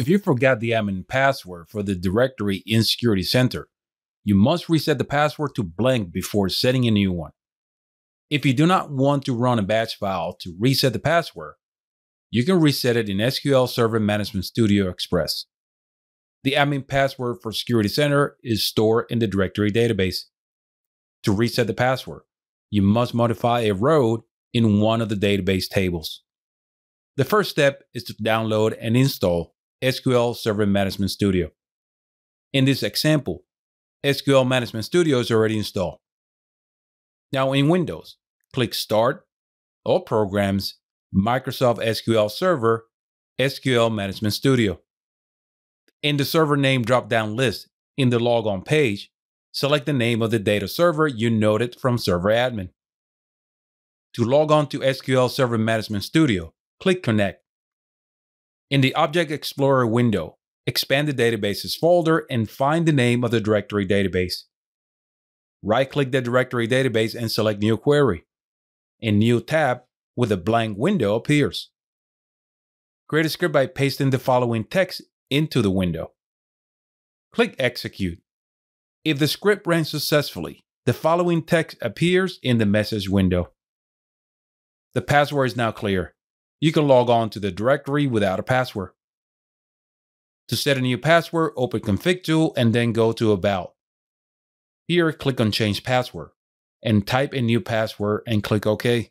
If you forgot the admin password for the directory in Security Center, you must reset the password to blank before setting a new one. If you do not want to run a batch file to reset the password, you can reset it in SQL Server Management Studio Express. The admin password for Security Center is stored in the directory database. To reset the password, you must modify a row in one of the database tables. The first step is to download and install SQL Server Management Studio. In this example, SQL Management Studio is already installed. Now in Windows, click Start, All Programs, Microsoft SQL Server, SQL Management Studio. In the server name drop-down list in the logon page, select the name of the data server you noted from Server Admin. To log on to SQL Server Management Studio, click Connect. In the Object Explorer window, expand the Databases folder and find the name of the directory database. Right-click the directory database and select New Query. A new tab with a blank window appears. Create a script by pasting the following text into the window. Click Execute. If the script runs successfully, the following text appears in the message window. The password is now clear. You can log on to the directory without a password. To set a new password, open Config tool and then go to About. Here, click on Change Password and type a new password and click OK.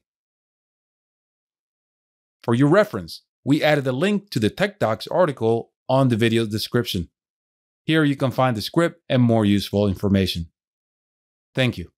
For your reference, we added a link to the Techdocs article on the video description. Here you can find the script and more useful information. Thank you.